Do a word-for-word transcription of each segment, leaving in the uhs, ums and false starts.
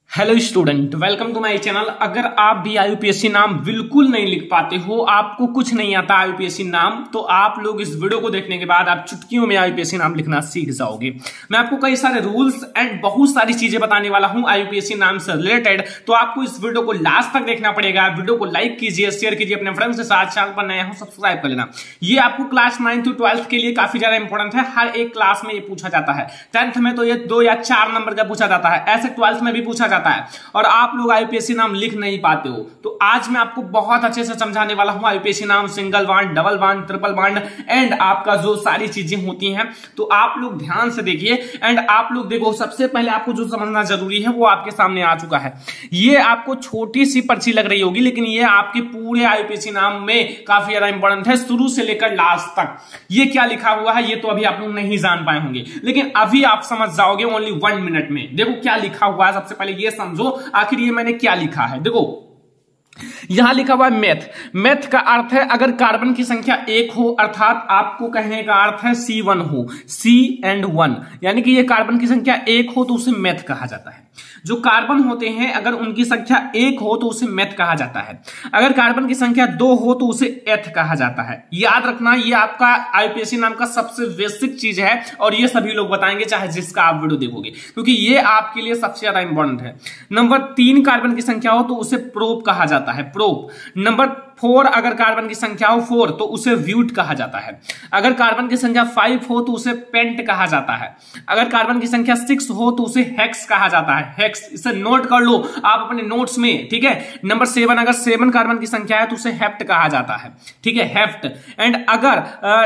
Hello student, welcome to my channel. अगर आप भी आईयूपीएससी नाम बिल्कुल नहीं लिख पाते हो, आपको कुछ नहीं आता आईयूपीएससी नाम, तो आप लोग इस वीडियो को देखने के बाद आप चुटकियों में आईयूपीएससी नाम लिखना सीख जाओगे। मैं आपको कई सारे रूल्स एंड बहुत सारी चीजें बताने वाला हूं आईयूपीएससी नाम से रिलेटेड, तो आपको इस वीडियो को लास्ट तक देखना पड़ेगा। वीडियो को लाइक कीजिए, शेयर कीजिए अपने फ्रेंड्स के साथ। चैनल पर नया हो सब्सक्राइब कर लेना। ये आपको क्लास नाइन टू ट्वेल्थ के लिए काफी ज्यादा इंपॉर्टेंट है। हर एक क्लास में ये पूछा जाता है। टेंथ में तो ये दो या चार नंबर का पूछा जाता है, ऐसे ट्वेल्थ में भी पूछा जाता है। और आप लोग आईयूपीएससी नाम लिख नहीं पाते हो, तो आज मैं आपको बहुत अच्छे से समझाने वाला हूं आईयूपीएससी नाम, single bond, double bond, triple bond and आपका जो सारी चीजें होती हैं। तो आप लोग ध्यान से देखिए एंड आप लोग देखो। सबसे पहले आपको जो समझना जरूरी है वो आपके सामने आ चुका है। ये आपको छोटी सी पर्ची लग रही होगी, लेकिन ये आपके पूरे आईयूपीएससी नाम में काफी ज्यादा इंपॉर्टेंट है, शुरू से लेकर लास्ट तक। ये क्या लिखा हुआ है ये तो अभी आप लोग नहीं जान पाए होंगे, लेकिन अभी आप समझ जाओगे ओनली वन मिनट में। देखो क्या लिखा हुआ है, सबसे पहले ये समझो आखिर ये मैंने क्या लिखा है। देखो यहां लिखा हुआ है मैथ। मैथ का अर्थ है अगर कार्बन की संख्या एक हो, अर्थात आपको कहने का अर्थ है सी वन हो, सी एंड वन, यानी कि ये कार्बन की संख्या एक हो तो उसे मैथ कहा जाता है। जो कार्बन होते हैं अगर उनकी संख्या एक हो तो उसे मैथ कहा जाता है। अगर कार्बन की संख्या दो हो तो उसे एथ कहा जाता है। याद रखना, ये आपका आईयूपीएससी नाम का सबसे बेसिक चीज है और ये सभी लोग बताएंगे चाहे जिसका आप वीडियो देखोगे, क्योंकि ये आपके लिए सबसे ज्यादा इंपॉर्टेंट है। नंबर तीन कार्बन की संख्या हो तो उसे प्रोप कहा जाता है, प्रोप। नंबर फोर अगर कार्बन की संख्या हो फोर तो उसे व्यूट कहा जाता है। अगर कार्बन की संख्या फाइव हो तो उसे पेंट कहा जाता है। अगर कार्बन की संख्या सिक्स हो तो उसे हेक्स कहा जाता है, हेक्स। इसे नोट कर लो आप अपने नोट्स में, ठीक है। नंबर सेवन अगर सेवन कार्बन की संख्या है तो उसे हेप्ट कहा जाता है, ठीक है, हेप्ट। एंड अगर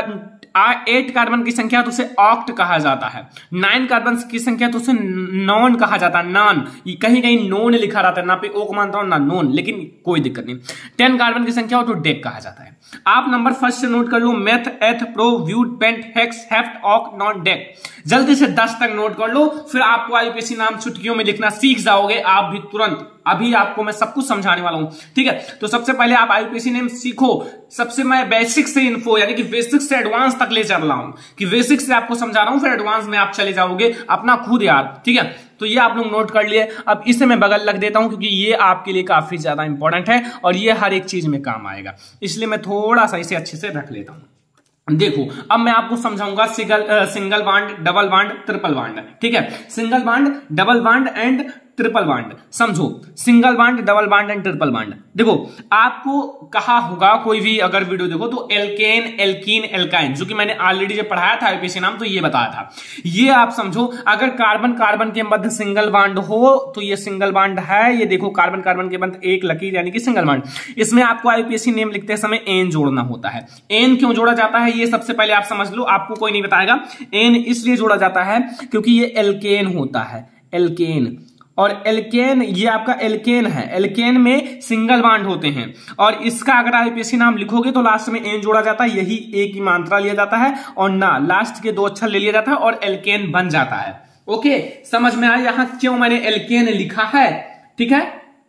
आ, एट कार्बन की संख्या तो उसे ऑक्ट कहा जाता है। नाइन कार्बन की संख्या तो उसे नॉन कहा जाता है, नॉन। कहीं कहीं नोन लिखा रहता है, ना पे ओ को मानता हूं ना नोन, लेकिन कोई दिक्कत नहीं। टेन कार्बन की संख्या हो तो डेक कहा जाता है। आप नंबर फर्स्ट से नोट कर लो, meth, eth, pro, but, pent, hex, hept, oct, non, dec. जल्दी से दस तक नोट कर लो, फिर आपको आईयूपीएससी नाम चुटकियों में लिखना सीख जाओगे आप भी तुरंत। अभी आपको मैं सब कुछ समझाने वाला हूं, ठीक है। तो सबसे पहले आप आईयूपीएससी नेम सीखो। सबसे मैं बेसिक से इन्फो यानी कि बेसिक से एडवांस तक ले चल रहा हूं, कि बेसिक से आपको समझा रहा हूं, फिर एडवांस में आप चले जाओगे अपना खुद यार, ठीक है। तो ये आप लोग नोट कर लिए। अब इसे मैं बगल लग देता हूं क्योंकि ये आपके लिए काफी ज्यादा इंपॉर्टेंट है और ये हर एक चीज में काम आएगा, इसलिए मैं थोड़ा सा इसे अच्छे से रख लेता हूं। देखो अब मैं आपको समझाऊंगा single single bond, double bond, triple bond, ठीक है। Single bond, double bond and triple bond समझो। Single bond, double bond and triple bond. देखो आपको कहा होगा, कोई भी अगर वीडियो देखो तो एल्केन, एल्कीन, एल्काइन, जो कि मैंने ऑलरेडी जब पढ़ाया था आईयूपीएससी नाम तो ये बताया था। ये आप समझो, अगर कार्बन कार्बन के मध्य सिंगल बांड हो तो ये सिंगल बांड है। ये देखो कार्बन कार्बन के मध्य एक लकीर यानी कि सिंगल बांड। इसमें आपको आईयूपीएससी नेम लिखते समय एन जोड़ना होता है। एन क्यों जोड़ा जाता है ये सबसे पहले आप समझ लो, आपको कोई नहीं बताएगा। एन इसलिए जोड़ा जाता है क्योंकि ये एल्केन होता है, एल्केन। और एल्केन ये आपका एल्केन है, एल्केन में सिंगल बांड होते हैं और इसका अगर आईयूपीएससी नाम लिखोगे तो लास्ट में एन जोड़ा जाता है, यही एक ही मात्रा लिया जाता है और ना लास्ट के दो अक्षर ले लिया जाता है और एल्केन बन जाता है। ओके, समझ में आया यहां क्यों मैंने एल्केन लिखा है, ठीक है।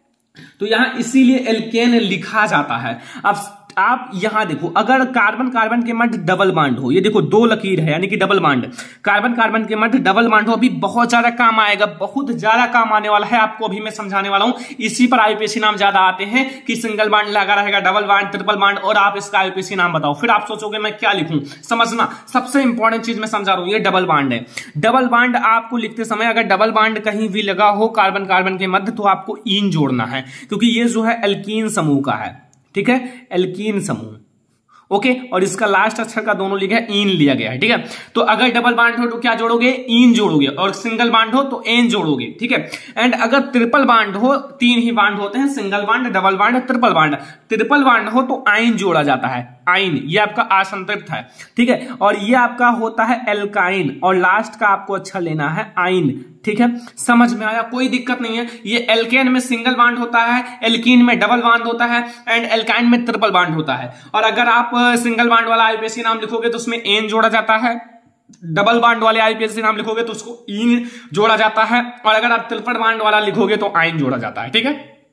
तो यहां इसीलिए एल्केन लिखा जाता है। अब आप यहां देखो, अगर कार्बन कार्बन के मध्य डबल बांड हो, ये देखो दो लकीर है यानी कि डबल बांड, कार्बन कार्बन के मध्य डबल बांड हो, अभी बहुत ज्यादा काम आएगा, बहुत ज्यादा काम आने वाला है आपको, अभी मैं समझाने वाला हूं। इसी पर आईयूपीएससी नाम ज्यादा आते हैं कि सिंगल बांड लगा रहेगा, डबल बांड, ट्रिपल बांड, और आप इसका आईयूपीएससी नाम बताओ। फिर आप सोचोगे मैं क्या लिखूं, समझना सबसे इंपॉर्टेंट चीज मैं समझा रहा हूं। ये डबल बांड है। डबल बांड आपको लिखते समय अगर डबल बांड कहीं भी लगा हो कार्बन कार्बन के मध्य तो आपको इन जोड़ना है, क्योंकि ये जो है एल्कीन समूह का है, ठीक है, एल्कीन समूह। ओके okay, और इसका लास्ट अक्षर का दोनों लिखा है, इन लिया गया है, ठीक है। तो अगर डबल बांड हो तो क्या जोड़ोगे, इन जोड़ोगे, और सिंगल बांड हो तो एन जोड़ोगे, ठीक है। एंड अगर ट्रिपल बांड हो, तीन ही बांड होते हैं, single bond, double bond, triple bond. Triple bond हो तो आइन जोड़ा जाता है, आइन, ये आपका असंतृप्त है, ठीक है। और ये आपका होता है एल्काइन और लास्ट का आपको अच्छा लेना है आइन, ठीक है। समझ में आया, कोई दिक्कत नहीं है। ये एल्केन में सिंगल बांड होता है, एल्कीन में डबल बांड होता है एंड एल्काइन में ट्रिपल बांड होता है। और अगर आप सिंगल बांड वाला आईयूपीएससी नाम लिखोगे तो उसमें एन जोड़ा जाता है, डबल बांड वाले आईयूपीएससी नाम लिखोगे तो उसको इन जोड़ा जाता है, और अगर आप ट्रिपल बांड वाला लिखोगे तो आइन जोड़ा जाता है, ठीक है।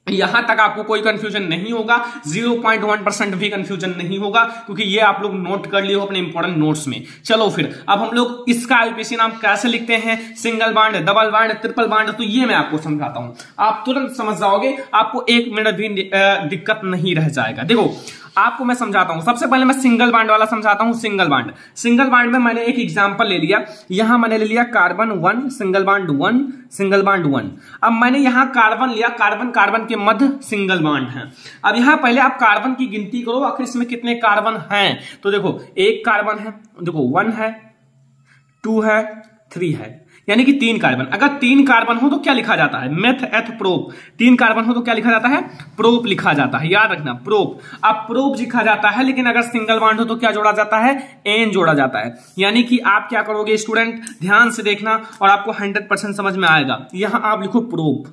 यहां तक आपको कोई कंफ्यूजन नहीं होगा, ज़ीरो पॉइंट वन परसेंट भी कंफ्यूजन नहीं होगा, क्योंकि ये आप लोग नोट कर लिए हो अपने इंपॉर्टेंट नोट्स में। चलो फिर अब हम लोग इसका आईयूपीएसी नाम कैसे लिखते हैं, single bond, double bond, triple bond, तो ये मैं आपको समझाता हूं, आप तुरंत समझ जाओगे, आपको एक मिनट भी दिक्कत नहीं रह जाएगा। देखो आपको मैं समझाता हूं, सबसे पहले मैं सिंगल बॉन्ड वाला समझाता हूं। सिंगल बॉन्ड सिंगल बॉन्ड में मैंने एक एग्जांपल ले लिया, यहां मैंने ले लिया carbon one, single bond one, single bond one. अब मैंने यहां कार्बन लिया, कार्बन कार्बन के मध्य सिंगल बॉन्ड है। अब यहां पहले आप कार्बन की गिनती करो, आखिर इसमें कितने कार्बन हैं। तो देखो एक कार्बन है, देखो वन है, टू है, थ्री है, यानी कि तीन कार्बन। अगर तीन कार्बन हो तो क्या लिखा जाता है, मेथ एथ प्रोप। तीन कार्बन हो तो क्या लिखा जाता है, प्रोप लिखा जाता है, याद रखना प्रोप। अब प्रोप लिखा जाता है, लेकिन अगर सिंगल बॉन्ड हो तो क्या जोड़ा जाता है, एन जोड़ा जाता है। यानी कि आप क्या करोगे स्टूडेंट, ध्यान से देखना और आपको हंड्रेड परसेंट समझ में आएगा। यहां आप लिखो प्रोप,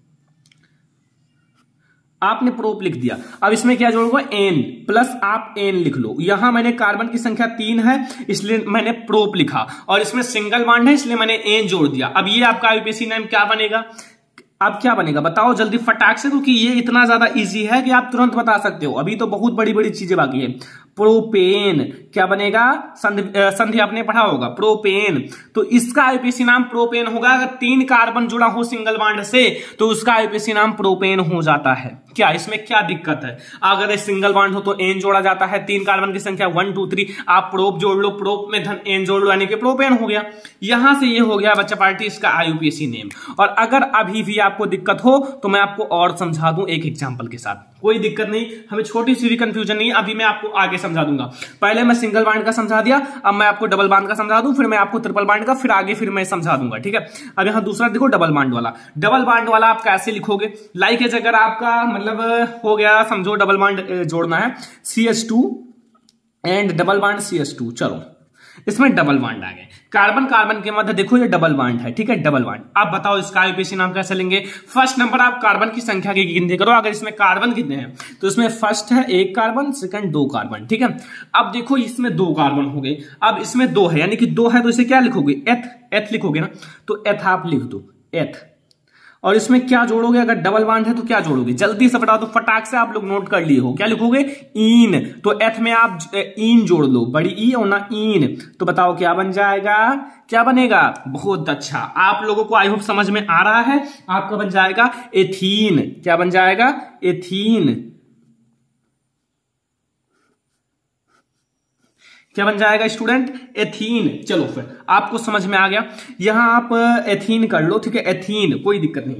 आपने प्रोप लिख दिया। अब इसमें क्या जोड़ोगे, एन प्लस आप एन लिख लो। यहां मैंने कार्बन की संख्या तीन है इसलिए मैंने प्रोप लिखा, और इसमें सिंगल बॉन्ड है इसलिए मैंने एन जोड़ दिया। अब ये आपका आईयूपीएसी नेम क्या बनेगा, अब क्या बनेगा बताओ जल्दी फटाक से, क्योंकि ये इतना ज्यादा इजी है कि आप तुरंत बता सकते हो। अभी तो बहुत बड़ी बड़ी चीजें बाकी है। प्रोपेन क्या बनेगा, संधि संधि आपने पढ़ा होगा, प्रोपेन। तो इसका आईयूपीएसी नाम प्रोपेन होगा। अगर तीन कार्बन जुड़ा हो सिंगल बॉन्ड से तो उसका आईयूपीएसी नाम प्रोपेन हो जाता है। क्या इसमें क्या दिक्कत है, अगर सिंगल बॉन्ड हो तो एन जोड़ा जाता है, तीन कार्बन की संख्या वन टू थ्री, आप प्रोप जोड़ लो, प्रोप में धन एन जोड़ लो, यानी कि प्रोपेन हो गया। यहां से ये हो गया बच्चा पार्टी इसका आईयूपीएसी नेम। और अगर अभी भी आपको दिक्कत हो तो मैं आपको और समझा दूं एक एग्जांपल के साथ, कोई दिक्कत नहीं, हमें छोटी सी भी कंफ्यूजन नहीं, अभी मैं आपको आगे समझा दूंगा। पहले मैं सिंगल बॉन्ड का समझा दिया, अब मैं आपको डबल बॉन्ड का समझा दूं, फिर मैं आपको ट्रिपल बॉन्ड का, फिर आगे फिर मैं समझा दूंगा, ठीक है। अब यहां दूसरा देखो डबल बॉन्ड वाला। डबल बॉन्ड वाला आप कैसे लिखोगे, लाइक एज अगर आपका मतलब हो गया, समझो डबल बॉन्ड जोड़ना है, C H two and double bond C H two, चलो इसमें डबल बॉन्ड आ गए, कार्बन कार्बन के मध्य देखो ये डबल बॉन्ड है, ठीक है, डबल बॉन्ड। आप बताओ इसका आईयूपीएसी नाम कैसे लेंगे। फर्स्ट नंबर आप कार्बन की संख्या की गिनती करो, अगर इसमें कार्बन कितने हैं तो इसमें फर्स्ट है एक कार्बन, सेकंड दो कार्बन, ठीक है। अब देखो इसमें दो कार्बन हो गए, अब इसमें दो है यानी कि दो है तो इसे क्या लिखोगे, एथ, एथ लिखोगे ना, तो एथ आप लिख दो, एथ। और इसमें क्या जोड़ोगे, अगर डबल बॉन्ड है तो क्या जोड़ोगे, जल्दी से बताओ, तो फटाक से आप लोग नोट कर लिए हो, क्या लिखोगे, ईन। तो एथ में आप ईन जोड़ लो, बड़ी ई और ना ईन, तो बताओ क्या बन जाएगा, क्या बनेगा, बहुत अच्छा। आप लोगों को आई होप समझ में आ रहा है, आपका बन जाएगा एथीन। क्या बन जाएगा, एथीन। क्या बन जाएगा स्टूडेंट, एथीन। चलो फिर आपको समझ में आ गया, यहां आप एथीन कर लो, ठीक है, एथीन, कोई दिक्कत नहीं,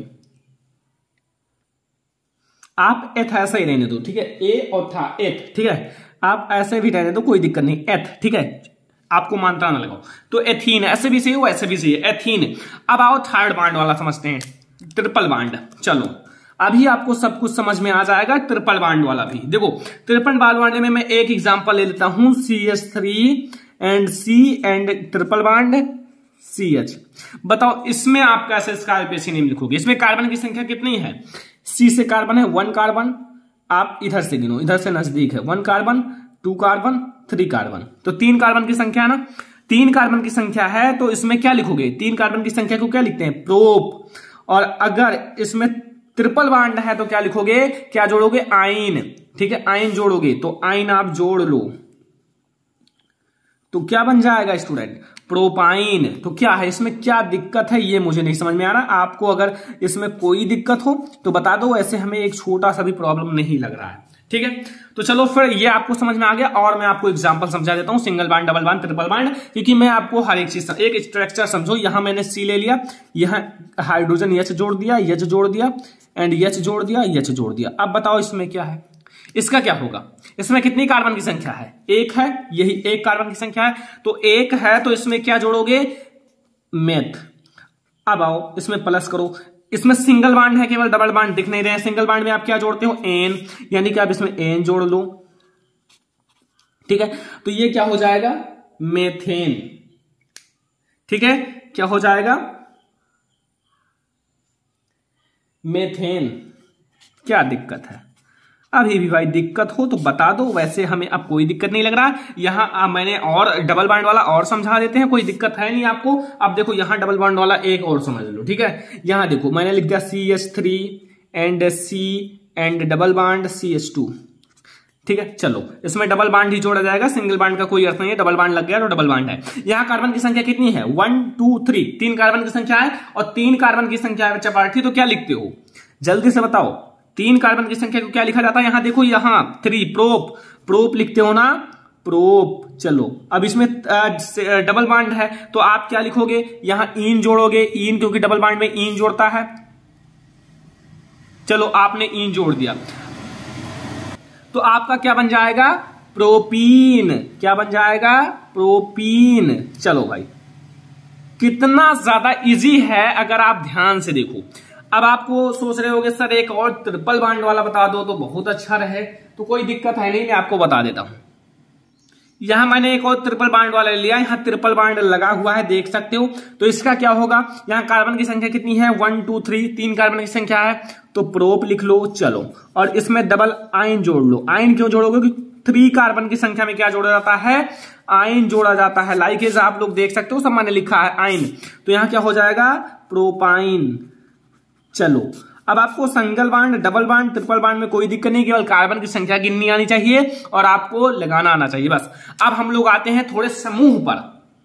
आप एथ ऐसा ही रहने दो, ठीक है, ए और था एथ, ठीक है, आप ऐसे भी रहने दो, कोई दिक्कत नहीं, एथ, ठीक है, आपको मानता ना लगाओ। तो एथीन ऐसे भी सही हो, ऐसे भी सही है, एथीन। अब आओ थर्ड बॉन्ड वाला समझते हैं, ट्रिपल बॉन्ड। चलो अभी आपको सब कुछ समझ में आ जाएगा, ट्रिपल बॉन्ड वाला भी। देखो ट्रिपल बॉन्ड में मैं एक एग्जांपल ले लेता हूं, C H three and C and triple bond C H. बताओ इसमें आप कैसे इसका आईयूपीएसी नेम लिखोगे। इसमें कार्बन की संख्या कितनी है, सी से कार्बन है वन कार्बन, आप इधर से गिनो, इधर से नजदीक है, one carbon, two carbon, three carbon, तो तीन कार्बन की संख्या है ना, तीन कार्बन की संख्या है तो इसमें क्या लिखोगे, तीन कार्बन की संख्या को क्या लिखते हैं, प्रोप। और अगर इसमें ट्रिपल बॉन्ड है तो क्या लिखोगे, क्या जोड़ोगे, आइन, ठीक है, आइन जोड़ोगे, तो आइन आप जोड़ लो, तो क्या बन जाएगा स्टूडेंट, प्रोपाइन। तो क्या है इसमें, क्या दिक्कत है ये मुझे नहीं समझ में आ रहा, आपको अगर इसमें कोई दिक्कत हो तो बता दो, ऐसे हमें एक छोटा सा भी प्रॉब्लम नहीं लग रहा है, ठीक है। तो चलो फिर ये आपको समझ में आ गया, और मैं आपको एग्जांपल समझा देता हूं, single bond, double bond, triple bond, क्योंकि मैं आपको हर एक चीज, एक स्ट्रक्चर समझो। यहां मैंने सी ले लिया, यहां हाइड्रोजन एच जोड़ दिया, एच जोड़ दिया एंड एच जोड़ दिया, एच जोड़ दिया। अब बताओ इसमें क्या है, इसका क्या होगा, इसमें कितनी कार्बन की संख्या है, एक है, यही एक कार्बन की संख्या है, तो एक है तो इसमें क्या जोड़ोगे, मेथ। अब आओ इसमें प्लस करो, इसमें सिंगल बॉन्ड है, केवल डबल बॉन्ड दिख नहीं रहे हैं। सिंगल बॉन्ड में आप क्या जोड़ते हो, एन, यानी कि आप इसमें एन जोड़ लो, ठीक है, तो ये क्या हो जाएगा, मेथेन, ठीक है, क्या हो जाएगा, मेथेन। क्या दिक्कत है, अभी भी भाई दिक्कत हो तो बता दो, वैसे हमें अब कोई दिक्कत नहीं लग रहा। यहां मैंने और डबल बॉन्ड वाला और समझा देते हैं, कोई दिक्कत है नहीं आपको। अब देखो यहां डबल बॉन्ड वाला एक और समझ लो, ठीक है। यहां देखो मैंने लिख दिया C H three and C and double bond C H two. ठीक है, चलो इसमें डबल बॉन्ड ही जोड़ा जाएगा, सिंगल बॉन्ड का कोई अर्थ नहीं है, डबल बॉन्ड लग गया तो डबल बॉन्ड है। यहाँ कार्बन की संख्या कितनी है, वन टू थ्री, तीन कार्बन की संख्या है और तीन कार्बन की संख्या है चपार्थी, तो क्या लिखते हो जल्दी से बताओ, तीन कार्बन की संख्या को क्या लिखा जाता है, यहां देखो यहां थ्री, प्रोप, प्रोप लिखते हो ना, प्रोप। चलो अब इसमें डबल बॉन्ड है तो आप क्या लिखोगे, यहां इन जोड़ोगे, इन क्योंकि डबल बॉन्ड में इन जोड़ता है। चलो आपने इन जोड़ दिया तो आपका क्या बन जाएगा, प्रोपीन। क्या बन जाएगा, प्रोपीन। चलो भाई कितना ज्यादा इजी है अगर आप ध्यान से देखो। अब आपको सोच रहे होगे सर एक और ट्रिपल बॉन्ड वाला बता दो तो बहुत अच्छा रहे, तो कोई दिक्कत है नहीं, मैं आपको बता देता हूं। यहां मैंने एक और ट्रिपल बॉन्ड वाला लिया, यहां ट्रिपल बॉन्ड लगा हुआ है, देख सकते हो। तो इसका क्या होगा, यहां कार्बन की संख्या कितनी है, वन टू थ्री, तीन कार्बन की संख्या है तो प्रोप लिख लो। चलो और इसमें डबल आयन जोड़ लो। आयन क्यों जोड़ोगे, क्योंकि थ्री कार्बन की संख्या में क्या जोड़ा जाता है, आयन जोड़ा जाता है। लाइकेज आप लोग देख सकते हो, सब मैंने लिखा है आयन, तो यहां क्या हो जाएगा, प्रोपाइन। चलो अब आपको single bond, double bond, triple bond में कोई दिक्कत नहीं, केवल कार्बन की संख्या गिननी आनी चाहिए और आपको लगाना आना चाहिए बस। अब हम लोग आते हैं थोड़े समूह पर।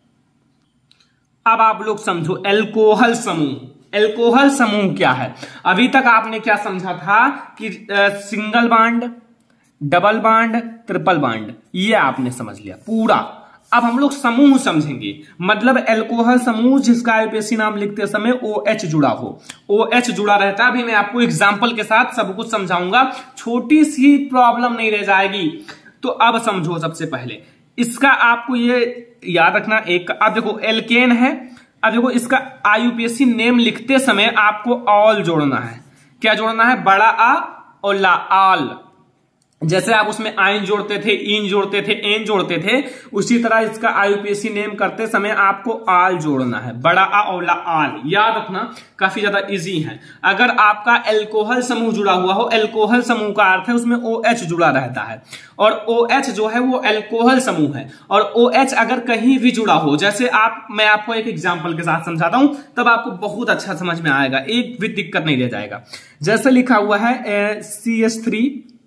अब आप लोग समझो एल्कोहल समूह। एल्कोहल समूह क्या है, अभी तक आपने क्या समझा था कि आ, single bond, double bond, triple bond, ये आपने समझ लिया पूरा। अब हम लोग समूह समझेंगे, मतलब एल्कोहल समूह जिसका आईयूपीएसी नाम लिखते समय ओ एच जुड़ा हो, ओ एच जुड़ा रहता है। अभी मैं आपको एग्जाम्पल के साथ सब कुछ समझाऊंगा, छोटी सी प्रॉब्लम नहीं रह जाएगी। तो अब समझो, सबसे पहले इसका आपको ये याद रखना, एक अब देखो एल्केन है, अब देखो इसका आईयूपीएसी नेम लिखते समय आपको ऑल जोड़ना है। क्या जोड़ना है, बड़ा आ और ला, आल। जैसे आप उसमें आयन जोड़ते थे, इन जोड़ते थे, एन जोड़ते थे, उसी तरह इसका आईयूपीएसी नेम करते समय आपको आल जोड़ना है, बड़ा आ और ला, आल। याद रखना, काफी ज्यादा इजी है। अगर आपका एल्कोहल समूह जुड़ा हुआ हो, एल्कोहल समूह का अर्थ है उसमें ओ एच जुड़ा रहता है, और ओ एच जो है वो एल्कोहल समूह है। और ओ एच अगर कहीं भी जुड़ा हो, जैसे आप, मैं आपको एक एग्जाम्पल के साथ समझाता हूं, तब आपको बहुत अच्छा समझ में आएगा, एक भी दिक्कत नहीं रह जाएगा। जैसे लिखा हुआ है C H three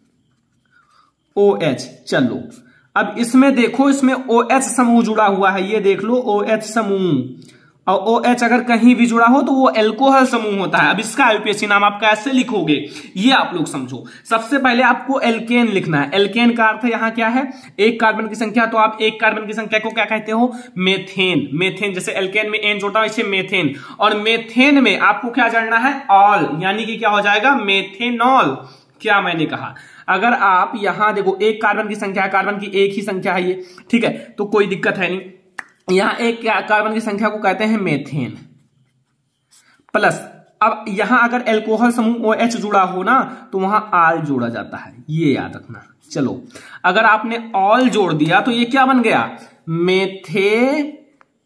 O H. चलो अब इसमें देखो, इसमें ओ एच समूह जुड़ा हुआ है, ये देख लो ओ एच समूह, और ओ एच अगर कहीं भी जुड़ा हो तो वो एल्कोहल समूह होता है। अब इसका आईयूपीएसी नाम आप कैसे लिखोगे ये आप लोग समझो। सबसे पहले आपको एल्केन लिखना है। एल्केन का अर्थ यहां क्या है, एक कार्बन की संख्या, तो आप एक कार्बन की संख्या को क्या कहते हो, मेथेन। मेथेन, जैसे एल्केन में एन जोड़ता है इसे मेथेन, और मेथेन में आपको क्या जानना है, ऑल, यानी कि क्या हो जाएगा, मेथेनॉल। क्या मैंने कहा, अगर आप यहां देखो एक कार्बन की संख्या, कार्बन की एक ही संख्या है ये, ठीक है, तो कोई दिक्कत है नहीं। यहां एक कार्बन की संख्या को कहते हैं मेथेन प्लस, अब यहां अगर एल्कोहल समूह ओ एच जुड़ा हो ना तो वहां आल जोड़ा जाता है, ये याद रखना। चलो अगर आपने ऑल जोड़ दिया तो ये क्या बन गया, मेथेनॉल,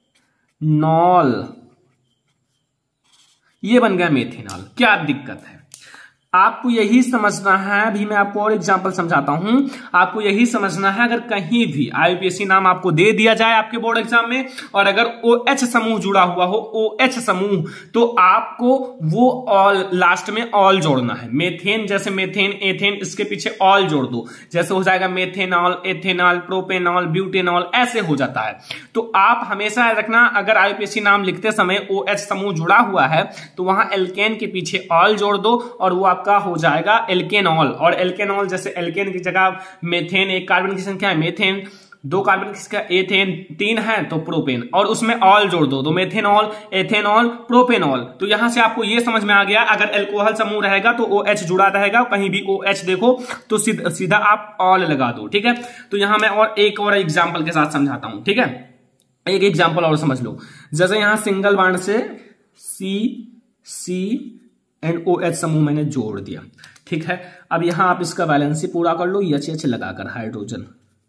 ये बन गया मेथेनॉल। क्या दिक्कत है, आपको यही समझना है। अभी मैं आपको और एग्जांपल समझाता हूं, आपको यही समझना है, अगर कहीं भी आईयूपीएसी नाम आपको दे दिया जाए आपके बोर्ड एग्जाम में, और अगर ओ एच समूह जुड़ा हुआ हो, ओ एच समूह, तो आपको वो ऑल, लास्ट में ऑल जोड़ना है। मेथेन, जैसे मेथेन, एथेन, इसके पीछे ऑल जोड़ दो, जैसे हो जाएगा मेथेनॉल, एथेनॉल, प्रोपेनॉल, ब्यूटेनॉल, ऐसे हो जाता है। तो आप हमेशा रखना, अगर आईयूपीएसी नाम लिखते समय ओ एच समूह जुड़ा हुआ है तो वहां एल्केन के पीछे ऑल जोड़ दो और वो का हो जाएगा एल्केनॉल। और एल्केनॉल, जैसे एल्केन की जगह मेथेन, एक कार्बन की संख्या है मेथेन, दो कार्बन की संख्या एथेन, तीन है तो प्रोपेन, और उसमें ऑल जोड़ दो तो मेथेनॉल, एथेनॉल, प्रोपेनॉल। तो यहां से आपको यह समझ में आ गया, अगर एल्कोहल समूह रहेगा तो ओ एच जुड़ा रहेगा, कहीं भी ओ एच देखो तो सीधा सीधा आप ऑल लगा दो, ठीक है। तो यहां मैं और एक और एग्जाम्पल के साथ समझाता हूं, ठीक है। एक एग्जाम्पल और समझ लो, जैसे यहां सिंगल बॉन्ड से सी सी एंड ओ एच समूह मैंने जोड़ दिया, ठीक है। अब यहां आप इसका वैलेंसी पूरा कर लो, एच एच लगाकर हाइड्रोजन,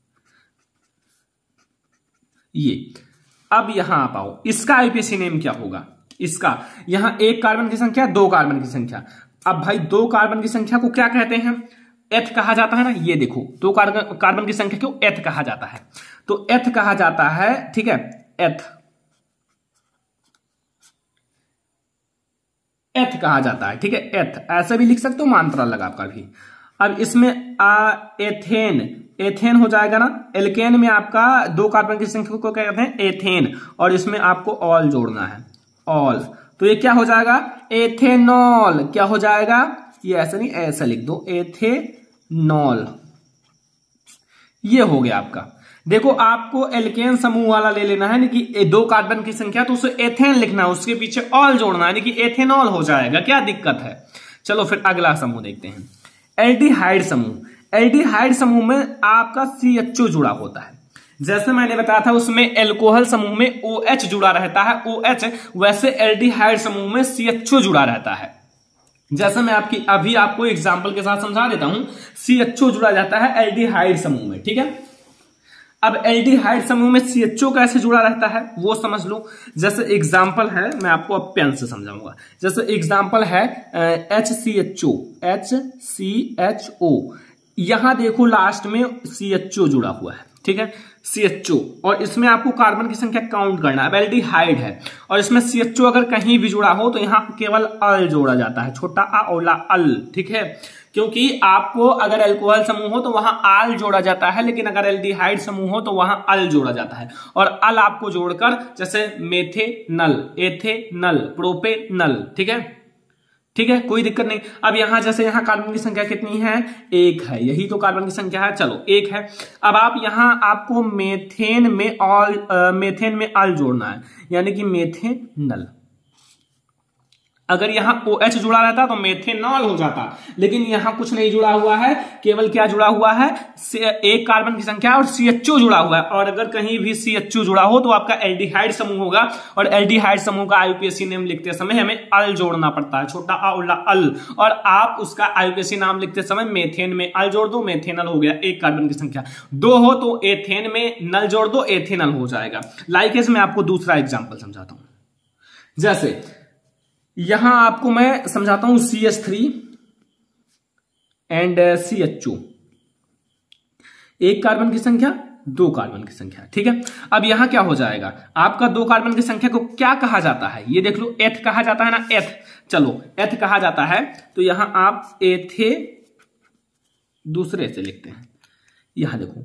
ये। अब यहां आप आओ, इसका आईयूपीएसी नेम क्या होगा, इसका, यहां एक कार्बन की संख्या, दो कार्बन की संख्या। अब भाई दो कार्बन की संख्या को क्या कहते हैं, एथ कहा जाता है ना, ये देखो दो कार्बन कार्बन की संख्या को एथ कहा जाता है, तो एथ कहा जाता है, ठीक है, एथ। एथ कहा जाता है, ठीक है। एथ ऐसे भी लिख सकते हो, मात्रा लगा आपका भी। अब इसमें आ, एथेन, एथेन हो जाएगा ना। एल्केन में आपका दो कार्बन की संख्या को क्या कहते हैं, एथेन, और इसमें आपको ऑल जोड़ना है, ऑल, तो ये क्या हो जाएगा, एथेनॉल। क्या हो जाएगा, ये ऐसा नहीं, ऐसा लिख दो, एथेनॉल। ये हो गया आपका। देखो आपको एल्केन समूह वाला ले लेना है, कि दो कार्बन की संख्या, तो उसे एथेन लिखना है, उसके पीछे ऑल जोड़ना है, कि एथेनॉल हो जाएगा। क्या दिक्कत है। चलो फिर अगला समूह देखते हैं, एल्डिहाइड समूह। एल्डिहाइड समूह में आपका सी एच ओ जुड़ा होता है। जैसे मैंने बताया था उसमें एल्कोहल समूह में ओ एच जुड़ा रहता है, ओ एच, वैसे एल्डिहाइड समूह में सी एच ओ जुड़ा रहता है। जैसे मैं आपकी अभी आपको एग्जांपल के साथ समझा देता हूं, सी एच ओ जुड़ा जाता है एल्डिहाइड समूह में, ठीक है। अब एल्डिहाइड समूह में सी एच ओ कैसे जुड़ा रहता है वो समझ लो। जैसे एग्जांपल है, मैं आपको अब पेन से समझाऊंगा। जैसे एग्जांपल है H C H O, H C H O, यहां देखो लास्ट में सी एच ओ जुड़ा हुआ है, ठीक है, सी एच ओ, और इसमें आपको कार्बन की संख्या काउंट करना है। अब एल्डिहाइड है और इसमें सी एच ओ अगर कहीं भी जुड़ा हो तो यहां केवल अल जोड़ा जाता है, छोटा आ ओला अल, ठीक है। क्योंकि आपको अगर एल्कोहल समूह हो तो वहां आल जोड़ा जाता है, लेकिन अगर एल्डिहाइड समूह हो तो वहां अल जोड़ा जाता है। और अल आपको जोड़कर जैसे मेथेनल, एथेनल, प्रोपेनल, ठीक है, ठीक है, कोई दिक्कत नहीं। अब यहां जैसे यहां कार्बन की संख्या कितनी है, एक है, यही तो कार्बन की संख्या है, चलो एक है। अब आप यहां आपको मेथेन में ऑल, मेथेन में अल जोड़ना है, यानी कि मेथेनल। अगर यहां ओ एच जुड़ा रहता तो मेथेनॉल हो जाता, लेकिन यहां कुछ नहीं जुड़ा हुआ है, केवल क्या जुड़ा हुआ है, एक कार्बन की संख्या और सी एच ओ जुड़ा हुआ है। और अगर कहीं भी सी एच ओ जुड़ा हो तो आपका एल्डिहाइड समूह होगा, और एल्डिहाइड समूह का I U P A C name लिखते समय हमें अल जोड़ना पड़ता है, छोटा आ उल्ला अल, और आप उसका आई यू पी ए सी नाम लिखते समय मेथेन में अल जोड़ दो, मेथेनल हो गया। एक कार्बन की संख्या दो हो तो एथेन में नल जोड़ दो, एथेनल हो जाएगा। लाइकेज में आपको दूसरा एग्जाम्पल समझाता हूं। जैसे यहां आपको मैं समझाता हूं C H three and C H O, एक कार्बन की संख्या, दो कार्बन की संख्या, ठीक है। अब यहां क्या हो जाएगा, आपका दो कार्बन की संख्या को क्या कहा जाता है, ये देख लो, एथ कहा जाता है ना, एथ, चलो एथ कहा जाता है, तो यहां आप एथे दूसरे से लिखते हैं, यहां देखो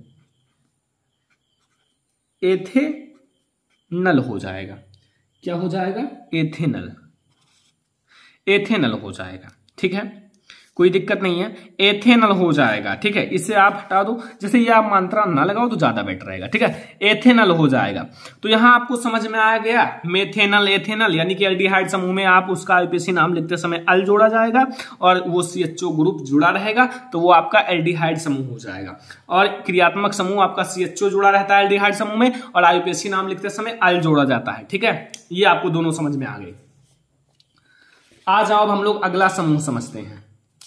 एथे नल हो जाएगा। क्या हो जाएगा, एथेनल, एथेनल हो जाएगा, ठीक है, कोई दिक्कत नहीं है, एथेनल हो जाएगा, ठीक है। इसे आप हटा दो, जैसे ये आप मात्रा ना लगाओ तो ज्यादा बेटर रहेगा, ठीक है, एथेनल हो जाएगा। तो यहां आपको समझ में आ गया, मेथेनल, एथेनल, यानी कि एल्डिहाइड समूह में आप उसका आई यू पी ए सी नाम लिखते समय अल जोड़ा जाएगा और वो सी एच ओ ग्रुप जुड़ा रहेगा, तो वो आपका एल्डिहाइड समूह हो जाएगा। और क्रियात्मक समूह आपका सी एच ओ जुड़ा रहता है एल्डिहाइड समूह में, और आई यू पी ए सी नाम लिखते समय अल जोड़ा जाता है, ठीक है। ये आपको दोनों समझ में आ गए। आ जाओ अब हम लोग अगला समूह समझते हैं।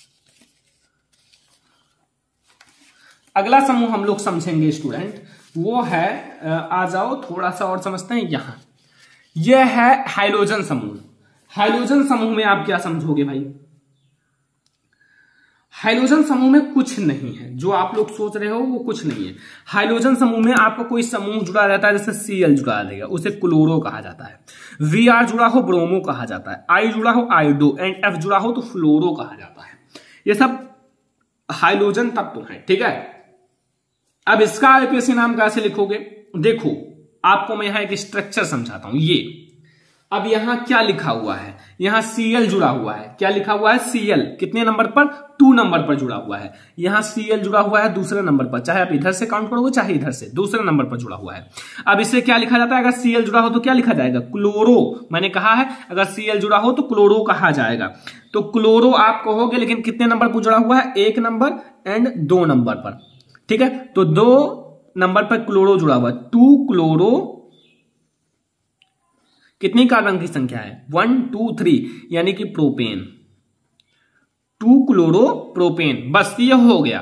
अगला समूह हम लोग समझेंगे स्टूडेंट, वो है, आ जाओ थोड़ा सा और समझते हैं। यहां यह है हाइड्रोजन समूह। हाइड्रोजन समूह में आप क्या समझोगे भाई, हाइड्रोजन समूह में कुछ नहीं है, जो आप लोग सोच रहे हो वो कुछ नहीं है। हाइड्रोजन समूह में आपका कोई समूह जुड़ा रहता है, जैसे सी एल जुड़ा रहेगा, उसे क्लोरो कहा जाता है। वी आर जुड़ा हो ब्रोमो कहा जाता है, आई जुड़ा हो आयोडो, एंड एफ जुड़ा हो तो फ्लोरो कहा जाता है। ये सब हाइड्रोजन तत्व है, ठीक है। अब इसका आई यू पी ए सी नाम कैसे लिखोगे, देखो आपको मैं यहां एक स्ट्रक्चर समझाता हूं। ये अब यहां क्या लिखा हुआ है, यहां सी एल जुड़ा हुआ है। क्या लिखा हुआ है, सी एल, कितने नंबर पर, टू नंबर पर जुड़ा हुआ है। यहां सी एल जुड़ा हुआ है दूसरे नंबर पर, चाहे आप इधर से काउंट करोगे चाहे इधर से, दूसरे नंबर पर जुड़ा हुआ है। अब इसे क्या लिखा जाता है, अगर सी एल जुड़ा हो तो क्या लिखा जाएगा, क्लोरो। मैंने कहा है अगर सी एल जुड़ा हो तो क्लोरो कहा जाएगा, तो क्लोरो आप कहोगे, लेकिन कितने नंबर पर जुड़ा हुआ है, एक नंबर एंड दो नंबर पर, ठीक है। तो दो नंबर पर क्लोरो जुड़ा हुआ है, टू क्लोरो, कितनी कार्बन की संख्या है, वन टू थ्री, यानी कि प्रोपेन, टू क्लोरो प्रोपेन, बस ये हो गया।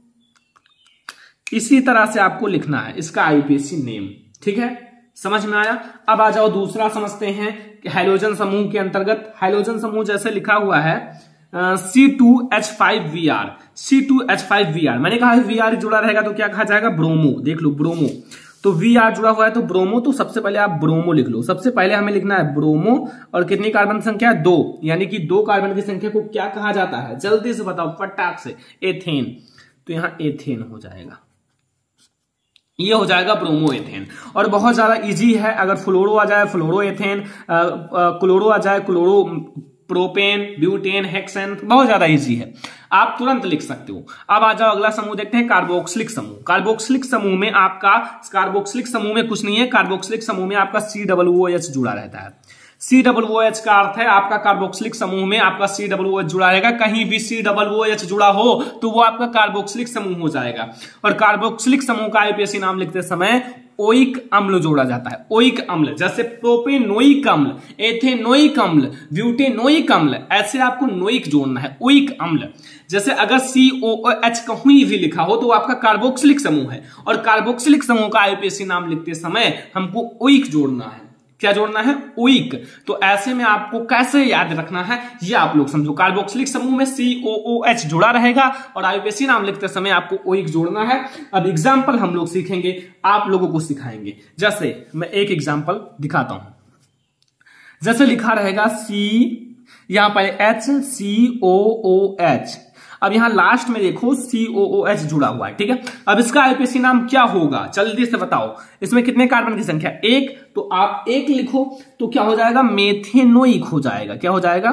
इसी तरह से आपको लिखना है इसका I U P A C name, ठीक है, समझ में आया। अब आ जाओ दूसरा समझते हैं कि हाइड्रोजन समूह के अंतर्गत, हाइड्रोजन समूह जैसे लिखा हुआ है C two H five B R, C two H five B R, मैंने कहा वी आर जुड़ा रहेगा तो क्या कहा जाएगा, ब्रोमो, देख लो ब्रोमो। तो वी आर जुड़ा हुआ है तो ब्रोमो, तो सबसे पहले आप ब्रोमो लिख लो। सबसे पहले हमें लिखना है ब्रोमो, और कितनी कार्बन संख्या है? दो, यानी कि दो कार्बन की संख्या को क्या कहा जाता है? जल्दी से बताओ फटाक से। एथेन, तो यहां एथेन हो जाएगा, ये हो जाएगा ब्रोमो एथेन। और बहुत ज्यादा इजी है, अगर फ्लोरो आ जाए फ्लोरो एथेन, क्लोरो आ जाए क्लोरो प्रोपेन, ब्यूटेन, हेक्सेन, बहुत ज्यादा इजी है, आप तुरंत लिख सकते हो। अब आ जाओ अगला समूह देखते हैं, कार्बोक्सिलिक समूह। कार्बोक्सिलिक समूह में आपका कार्बोक्सिलिक समूह में कुछ नहीं है, कार्बोक्सिलिक समूह में आपका सी डब्ल्यू ओ एच जुड़ा रहता है। सी डब्ल्यू ओ एच का अर्थ है आपका कार्बोक्सिलिक समूह में आपका सी डब्ल्यू ओ एच जुड़ा रहेगा। कहीं भी सी डब्ल्यू ओ एच जुड़ा हो तो वो आपका कार्बोक्सिलिक समूह हो जाएगा। और कार्बोक्सिलिक समूह का आईयूपीएसी नाम लिखते समय ओइक अम्ल जोड़ा जाता है। ओइक अम्ल, जैसे प्रोपेनोइक अम्ल, एथेनोइक अम्ल, ब्यूटेनोइक अम्ल, ऐसे आपको नोइक जोड़ना है, ओइक अम्ल। जैसे अगर सी ओ एच कहीं भी लिखा हो तो आपका कार्बोक्सिलिक समूह है, और कार्बोक्सिलिक समूह का आईयूपीएसी नाम लिखते समय हमको ओइक जोड़ना है। क्या जोड़ना है? ओइक। तो ऐसे में आपको कैसे याद रखना है ये आप लोग समझो। कार्बोक्सिलिक समूह में सी ओ ओ एच जुड़ा रहेगा और आईयूपीएसी नाम लिखते समय आपको ओइक जोड़ना है। अब एग्जाम्पल हम लोग सीखेंगे, आप लोगों को सिखाएंगे। जैसे मैं एक एग्जाम्पल दिखाता हूं, जैसे लिखा रहेगा सी, यहां पर एच, सी ओ ओ एच। अब यहां लास्ट में देखो सी ओ ओ एच जुड़ा हुआ है, ठीक है। अब इसका आईयूपीएसी नाम क्या होगा जल्दी से बताओ। इसमें कितने कार्बन की संख्या? एक, तो आप एक लिखो तो क्या हो जाएगा? मेथेनोइक हो जाएगा। क्या हो जाएगा?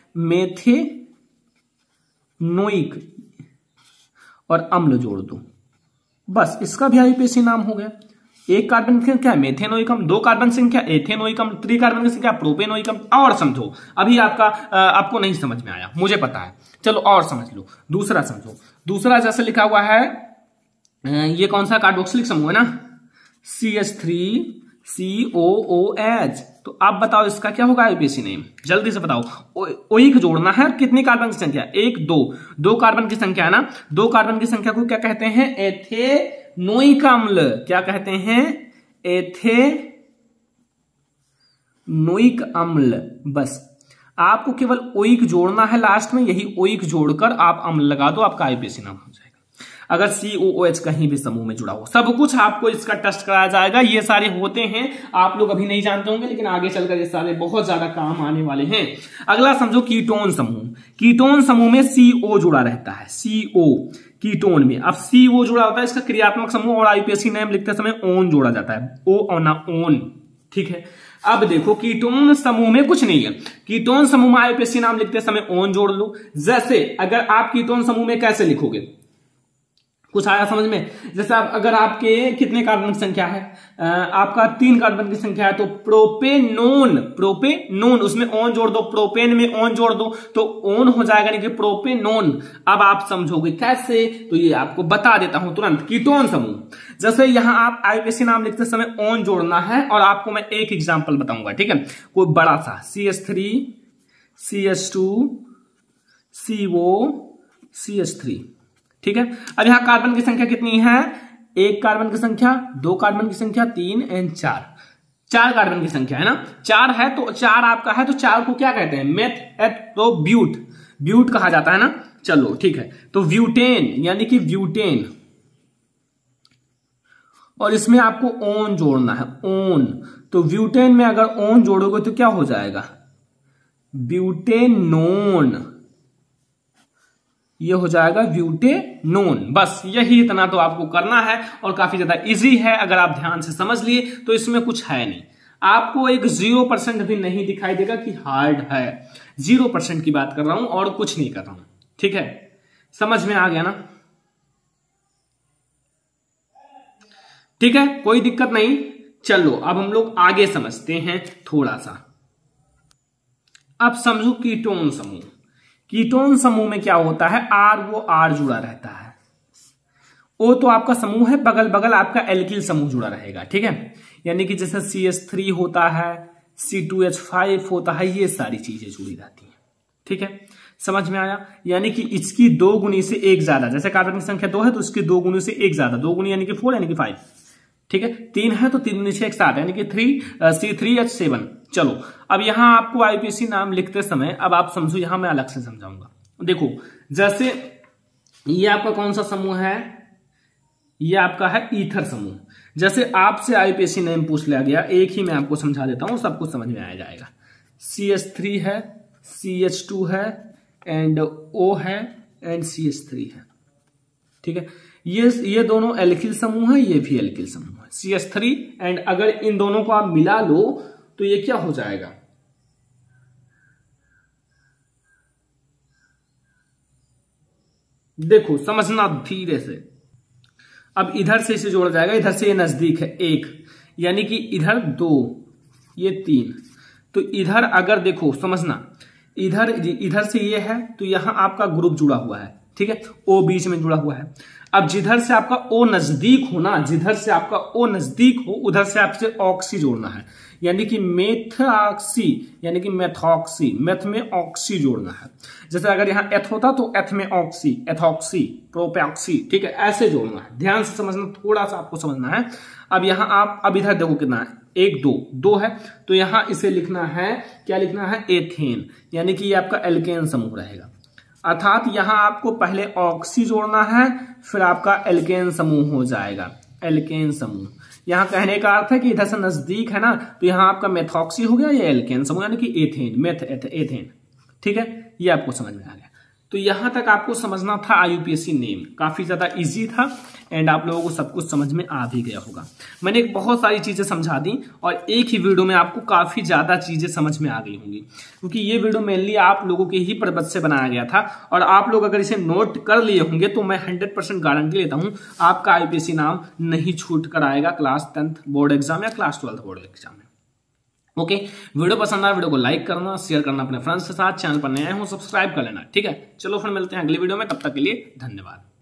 मेथेनोइक, और अम्ल जोड़ दो, बस इसका भी आईयूपीएसी नाम हो गया। एक कार्बन की संख्या मेथेनोइक अम्ल, दो कार्बन संख्या एथेनोइक अम्ल, तीन कार्बन की संख्या प्रोपेनोइक अम्ल। और समझो, अभी आपका आपको नहीं समझ में आया, मुझे पता है, चलो और समझ लो। दूसरा समझो, दूसरा जैसे लिखा हुआ है, ये कौन सा कार्बोक्सिलिक समूह है ना, C H three C O O H. तो आप बताओ इसका क्या होगा आईयूपीएसी नेम, जल्दी से बताओ। ओइक जोड़ना है, कितनी कार्बन की संख्या? एक, दो, दो कार्बन की संख्या है ना। दो कार्बन की संख्या को क्या कहते हैं? एथेनोइक अम्ल। क्या कहते हैं? एथेनोइक अम्ल। बस आपको केवल ओइक जोड़ना है लास्ट में, यही ओइक जोड़कर आप अम्ल लगा दो, आपका आईयूपीएसी नाम हो जाएगा। अगर सी ओ ओ एच कहीं भी समूह में जुड़ा हो, सब कुछ आपको इसका टेस्ट कराया जाएगा। ये सारे होते हैं, आप लोग अभी नहीं जानते होंगे, लेकिन आगे चलकर ये सारे बहुत ज्यादा काम आने वाले हैं। अगला समझो कीटोन समूह। कीटोन समूह में सी ओ जुड़ा रहता है, सी ओ कीटोन में। अब सी ओ जुड़ा होता है, इसका क्रियात्मक समूह, और आईयूपीएसी नेम लिखते समय ओन जोड़ा जाता है, ओ और ना ओन, ठीक है। अब देखो कीटोन समूह में कुछ नहीं है, कीटोन समूह में आईयूपीएसी नाम लिखते समय ओन जोड़ लो। जैसे अगर आप कीटोन समूह में कैसे लिखोगे, कुछ आया समझ में? जैसे आप, अगर आपके कितने कार्बन की संख्या है? आ, आपका तीन कार्बन की संख्या है, तो प्रोपेनोन, प्रोपेनोन, उसमें ओन जोड़ दो, प्रोपेन में ओन जोड़ दो तो ओन हो जाएगा, नहीं कि प्रोपेनोन। अब आप समझोगे कैसे, तो ये आपको बता देता हूं तुरंत। कीटोन समूह, जैसे यहां आप आईयूपीएसी नाम लिखते समय ओन जोड़ना है, और आपको मैं एक एग्जाम्पल बताऊंगा, ठीक है। कोई बड़ा सा C H three C H two C O C H three, ठीक है। अब यहां कार्बन की संख्या कितनी है? एक कार्बन की संख्या, दो कार्बन की संख्या, तीन एंड चार, चार कार्बन की संख्या है ना। चार है तो चार आपका है, तो चार को क्या कहते हैं? मेथ एट तो ब्यूट, ब्यूट कहा जाता है ना। चलो ठीक है, तो ब्यूटेन यानी कि ब्यूटेन, और इसमें आपको ओन जोड़ना है, ओन। तो ब्यूटेन में अगर ओन जोड़ोगे तो क्या हो जाएगा? ब्यूटेनोन, ये हो जाएगा ब्यूटेनोन। बस यही इतना तो आपको करना है, और काफी ज्यादा इजी है। अगर आप ध्यान से समझ लिए तो इसमें कुछ है नहीं, आपको एक जीरो परसेंट भी नहीं दिखाई देगा कि हार्ड है। जीरो परसेंट की बात कर रहा हूं और कुछ नहीं कर रहा हूं, ठीक है। समझ में आ गया ना? ठीक है, कोई दिक्कत नहीं। चलो अब हम लोग आगे समझते हैं थोड़ा सा। अब समझो कीटोन समूह। कीटोन समूह में क्या होता है? आर, वो आर जुड़ा रहता है। ओ तो आपका समूह है, बगल बगल आपका एल्किल समूह जुड़ा रहेगा, ठीक है। यानी कि जैसे सी एच थ्री होता है, सी टू एच फाइव होता है, ये सारी चीजें जुड़ी रहती हैं, ठीक है। समझ में आया? यानी कि इसकी दो गुनी से एक ज्यादा, जैसे कार्बन की संख्या दो है तो इसकी दो गुनी से एक ज्यादा, दो गुनी यानी कि फोर यानी कि फाइव, ठीक है। तीन है तो तीन गुनी से एक सात यानी कि three, C three H seven. चलो अब यहां आपको आईयूपीएसी नाम लिखते समय अब आप समझो, यहां मैं अलग से समझाऊंगा। देखो जैसे ये आपका कौन सा समूह है? ये आपका है ईथर समूह। जैसे आपसे आईपीएससी नेम पूछ लिया गया, एक ही मैं आपको समझा देता हूं, सब कुछ समझ में आ जाएगा। सी एच थ्री है, सी एच टू है, एंड O है, एंड सी एच थ्री है। ठीक है, ये ये दोनों एल्किल समूह है, ये भी एल्किल समूह है, सी एच थ्री। एंड अगर इन दोनों को आप मिला लो तो ये क्या हो जाएगा, देखो समझना धीरे से। अब इधर से इसे जोड़ा जाएगा, इधर से ये नजदीक है एक, यानी कि इधर दो, ये तीन, तो इधर अगर देखो समझना, इधर इधर से ये है तो यहां आपका ग्रुप जुड़ा हुआ है। ठीक है, ओ बीच में जुड़ा हुआ है। अब जिधर से आपका ओ नजदीक हो ना, जिधर से आपका ओ नजदीक हो उधर से आपसे ऑक्सी जोड़ना है, यानी कि मेथॉक्सी, यानी कि मेथॉक्सी, मेथ में ऑक्सी जोड़ना है। जैसे अगर यहां एथ होता तो एथ में ऑक्सी, एथॉक्सी, प्रोपैक्सी। ठीक है, ऐसे जोड़ना है, ध्यान से समझना, थोड़ा सा आपको समझना है। अब यहां आप अब इधर देखो कितना है, एक दो दो है, तो यहां इसे लिखना है, क्या लिखना है, एथेन, यानी कि ये आपका एल्केन समूह रहेगा। अर्थात यहां आपको पहले ऑक्सी जोड़ना है, फिर आपका एल्केन समूह हो जाएगा, एल्केन समूह। यहां कहने का अर्थ है कि इधर से नजदीक है ना, तो यहां आपका मेथॉक्सी हो गया, ये एल्केन समूह यानी कि एथेन, मेथ एथेन। ठीक है, ये आपको समझ में आ गया। तो यहां तक आपको समझना था आईयूपीएससी नेम, काफी ज्यादा इजी था एंड आप लोगों को सब कुछ समझ में आ भी गया होगा। मैंने बहुत सारी चीजें समझा दी और एक ही वीडियो में आपको काफी ज्यादा चीजें समझ में आ गई होंगी, क्योंकि ये वीडियो मेनली आप लोगों के ही पर्पज से बनाया गया था। और आप लोग अगर इसे नोट कर लिए होंगे तो मैं हंड्रेड परसेंट गारंटी लेता हूं आपका आईयूपीएससी नाम नहीं छूट कर आएगा क्लास टेंथ बोर्ड एग्जाम या क्लास ट्वेल्थ बोर्ड एग्जाम में। ओके, वीडियो पसंद आया वीडियो को लाइक करना, शेयर करना अपने फ्रेंड्स के साथ, चैनल पर नए हो सब्सक्राइब कर लेना। ठीक है, चलो फिर मिलते हैं अगली वीडियो में, तब तक के लिए धन्यवाद।